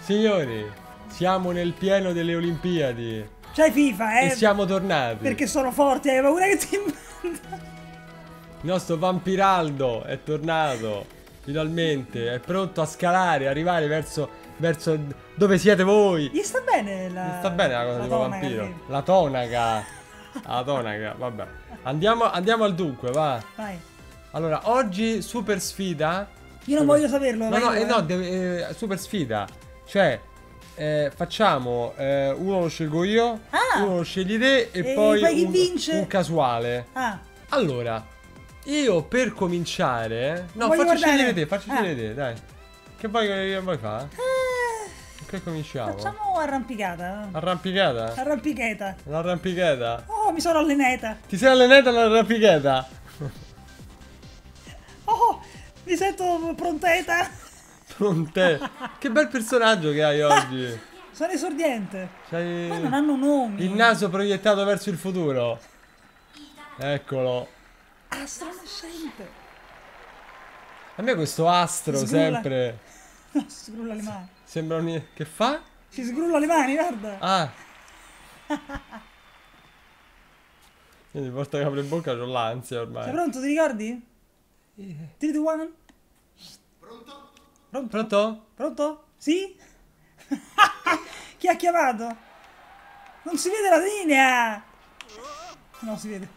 Signori, siamo nel pieno delle Olimpiadi. C'hai FIFA, E siamo tornati. Perché sono forti, hai paura che ti... Il nostro Vampiraldo è tornato. Finalmente. È pronto a scalare, arrivare verso dove siete voi. Gli sta bene la... Gli sta bene la cosa la di tonaca, vampiro. sì. La tonaca. La tonaca, vabbè. Andiamo al dunque, va. Vai. Allora, oggi super sfida. Io non voglio saperlo. vai tu, Super sfida. Cioè, facciamo uno lo scelgo io, Ah! uno lo scegli te e E poi poi chi vince? un casuale. Ah, Allora, io per cominciare. No, Voglio facci guardare. scegliere te, facci scegliere te, dai. Che vuoi fare? Che cominciamo? facciamo arrampicata. Arrampicata? Arrampicheta. L'arrampicata? Oh, mi sono allenata. Ti sei allenata all'arrampicata? Oh, mi sento pronteta. Con te. Che bel personaggio che hai oggi. Sono esordiente. C'hai Ma non hanno nomi. il naso proiettato verso il futuro. Eccolo. Astronascente. A me questo astro Sgrulla. sempre No, si sgrulla le mani. sembra un... Che fa? Si sgrulla le mani, guarda. Ah. Io ogni volta che apro in bocca c'ho l'ansia Sei ormai. pronto, ti ricordi? 3, 2, 1. Pronto? Pronto? Pronto? Sì? Chi ha chiamato? Non si vede la linea! No, si vede.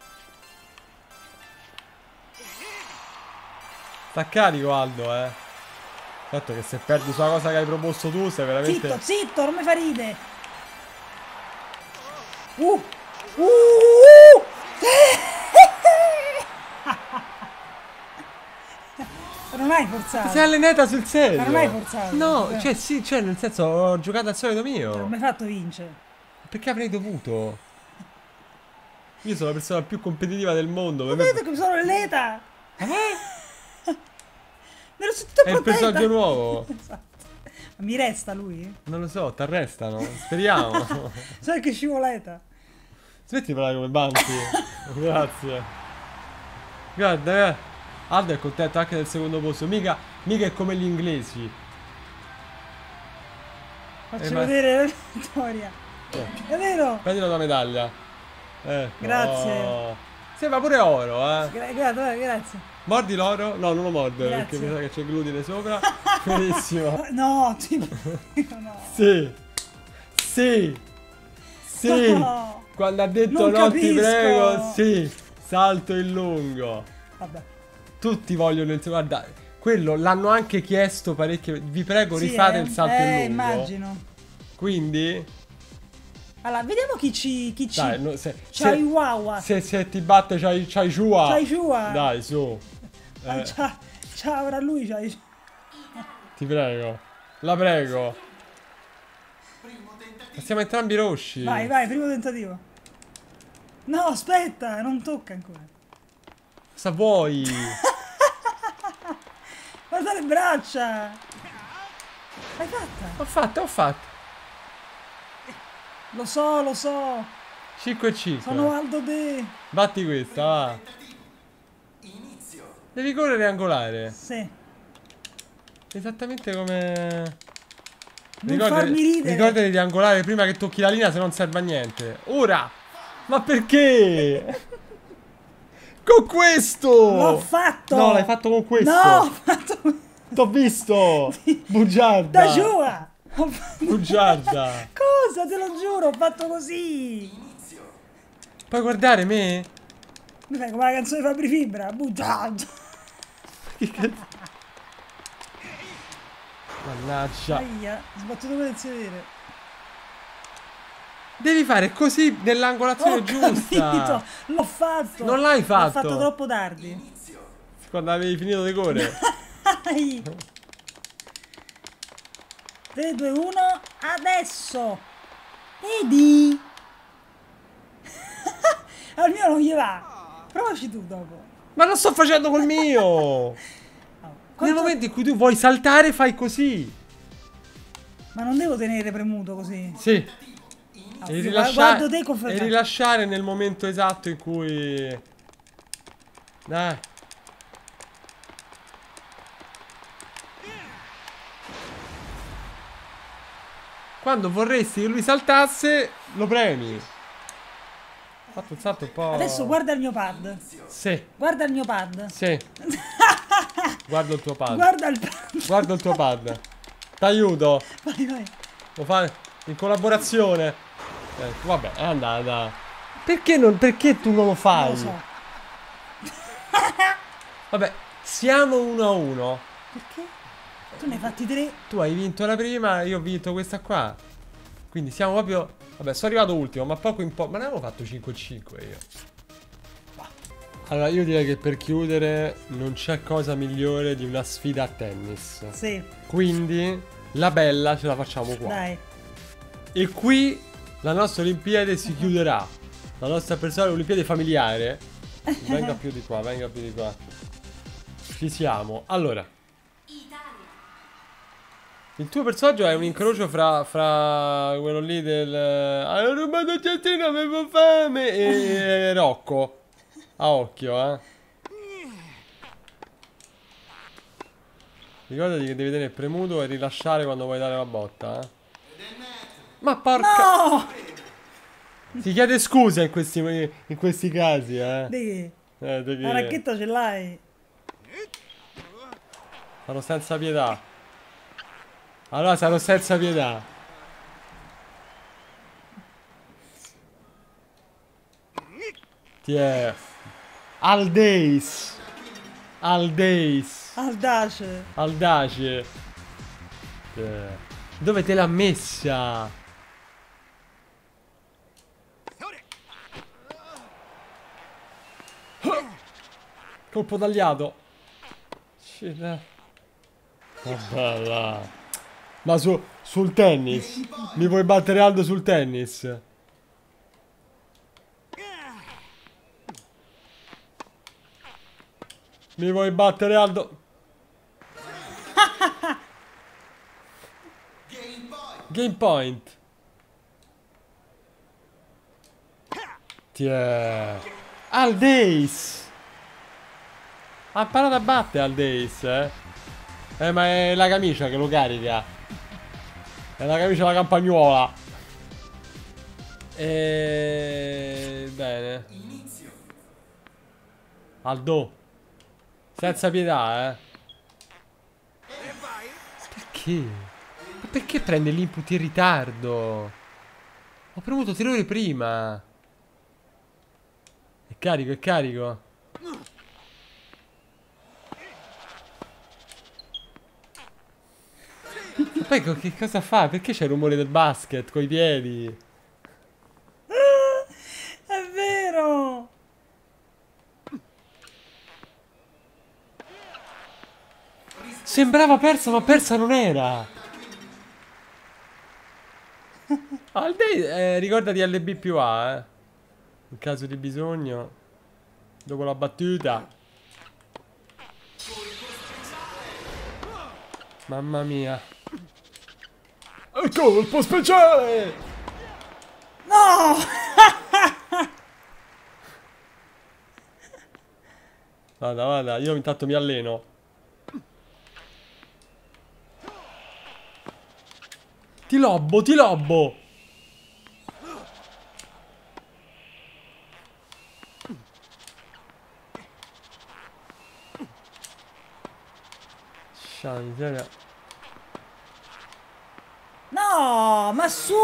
Sta carico Aldo, Certo che se perdi sulla cosa che hai proposto tu sei veramente... Zitto, zitto, non mi fa ride. Uh! Ma non hai forzato. Sei allenata sul serio? Ma non hai forzato. No, cioè sì, cioè nel senso ho giocato al solito Non mio. mi hai fatto vincere. Perché avrei dovuto? Io sono la persona più competitiva del mondo. Lo per me- vedo che mi sono allenata. Me lo sentito È il protetta. personaggio nuovo. Esatto. Ma mi resta lui? Non lo so, ti arrestano. Speriamo. Sai che scivoleta. Smetti di parlare come Banti. Grazie. Guarda, Aldo è contento anche del secondo posto. Mica è come gli inglesi. Faccio ma- vedere la vittoria. È vero. Prendi la tua medaglia. Ecco. Grazie. Oh. Sembra pure oro, Grazie. Mordi l'oro? No, non lo mordere perché Grazie. mi sa che c'è glutine sopra. Benissimo. No, tipo. No. Sì. Sì. Sì. No. Quando ha detto Non no, ti capisco. prego, sì. Salto in lungo. Vabbè. Tutti vogliono il guarda, quello l'hanno anche chiesto parecchio. Vi prego, Sì, rifate il salto in lungo. immagino. Quindi, Allora, vediamo chi ci. dai, no, C'hai Wawa. se ti batte c'hai Chua. C'hai Chua. Dai, su. Ciao, ora lui c'hai. Ti prego. La prego. Ma siamo entrambi rossi. Vai, primo tentativo. No, aspetta, non tocca ancora. Cosa vuoi? Guarda le braccia. L'hai fatta? Ho fatto. Lo so. 5 e 5. Sono Aldo De. Batti questa, va. Devi correre angolare. Sì. Esattamente come... Non farmi ridere. Ricordati di angolare prima che tocchi la linea, se non serve a niente. Ora! Ma perché? Con questo! L'ho fatto. No, l'hai fatto con questo. No, ho fatto. T'ho visto! Bugiarda! Da giù! Bugiarda! Cosa? Te lo giuro, ho fatto così. Puoi guardare me? Mi fai come la canzone di Fabri Fibra. Bugiarda. Che cazzo? Mannaggia. Aia, sbattuto come si vedere. Devi fare così nell'angolazione Ho giusta. capito, l'ho fatto. Non l'hai fatto. L'ho fatto troppo tardi. Quando avevi finito di correre. Dai. 3, 2, 1, adesso. Vedi? Al mio non gli va. Provaci tu dopo. Ma lo sto facendo col mio. Oh, Nel quanto- momento in cui tu vuoi saltare, fai così. Ma non devo tenere premuto così. Sì. No, E guardo te rilasciare, con e rilasciare nel momento esatto in cui... Dai. Quando vorresti che lui saltasse, lo premi. Ho fatto un salto un po'... Adesso guarda il mio pad. Sì, Guarda il mio pad. sì. Guardo il tuo pad. Guarda il pad. Guardo il tuo pad. T'aiuto. Vai, vai. Lo fai in collaborazione. Vabbè, è andata. Perché non... Perché tu non lo fai? Non lo so. Vabbè, siamo 1-1. Perché? Tu ne hai fatti 3. Tu hai vinto la prima, io ho vinto questa qua. Quindi siamo proprio... Vabbè, sono arrivato ultimo, ma poco in poco... Ma ne avevo fatto 5-5 io. Allora, io direi che per chiudere non c'è cosa migliore di una sfida a tennis. Sì, Quindi la bella ce la facciamo qua. dai. E qui la nostra Olimpiade si chiuderà. La nostra personale Olimpiade familiare. Venga più di qua, venga più di qua. Ci siamo. Allora, il tuo personaggio è un incrocio fra quello lì del... Ho rubato il cestino, avevo fame e Rocco. A occhio, Ricordati che devi tenere premuto e rilasciare quando vuoi dare la botta, Ma porca... No! Si chiede scusa in questi casi, Di che? di La che... racchetta ce l'hai. Sarò senza pietà. Allora sarò senza pietà. Tiè. Aldeis. Aldeis. Audace. Aldace. Dove te l'ha messa? Colpo tagliato. Oh, bella. Ma sul tennis? Mi vuoi battere Aldo sul tennis? Mi vuoi battere Aldo? Game point. Tiè. Aldeis. Ha imparato a battere Aldeis, ma è la camicia che lo carica. È la camicia della campagnuola. Bene. Aldo. Senza pietà, Perché? Ma perché prende l'input in ritardo? Ho premuto 3 ore prima. È carico, è carico. Ma poi che cosa fa? Perché c'è il rumore del basket coi piedi? È vero. Sembrava persa, ma persa non era. Ricordati LB più A, in caso di bisogno. Dopo la battuta. Mamma mia. Colpo speciale! No! Vada, vada, io intanto mi alleno. Ti lobbo, ti lobbo! Miseria. No, ma su!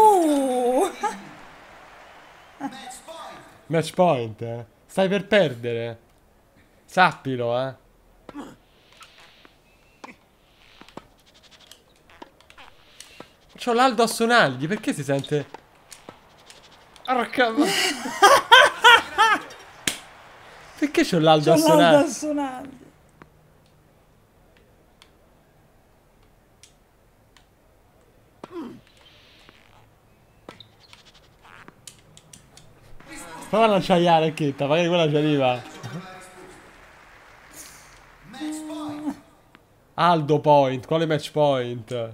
Match point, Stai per perdere. Sappilo, C'ho l'Aldo a sonagli, perché si sente... Porca... Perché c'ho l'Aldo a C'ho l'aldo sonagli? assonante. Prova a lanciare Archetta, magari quella ci arriva. Aldo point, quale match point?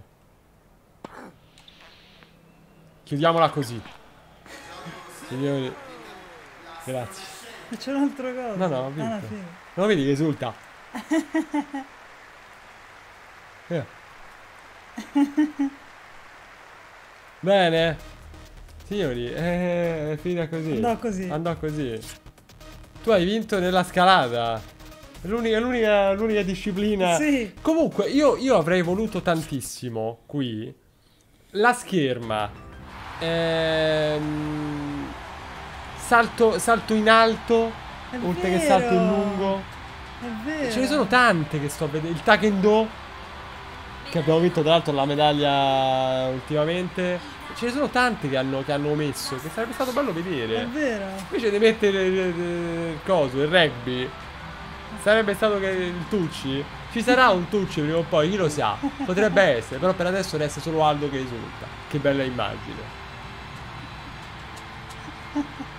Chiudiamola così. Signori. Grazie. C'è un'altra cosa. No, no, ho vinto. Ah, sì. Non vedi che esulta? Bene. Signori, è finita così. Andò così. Andò così. Tu hai vinto nella scalata. L'unica disciplina. Sì. Comunque, io avrei voluto tantissimo qui la scherma. Salto in alto. È Oltre che vero. salto in lungo. È vero. Ce ne sono tante che sto a vedere. Il Taekwondo, che abbiamo vinto tra l'altro la medaglia ultimamente. Ce ne sono tante che hanno messo, che sarebbe stato bello È vedere. vero. Invece di mettere il coso, il rugby, sarebbe stato che il Tucci. Ci sarà un Tucci prima o poi, chi lo sa. Potrebbe essere, però per adesso resta solo Aldo che risulta. Che bella immagine.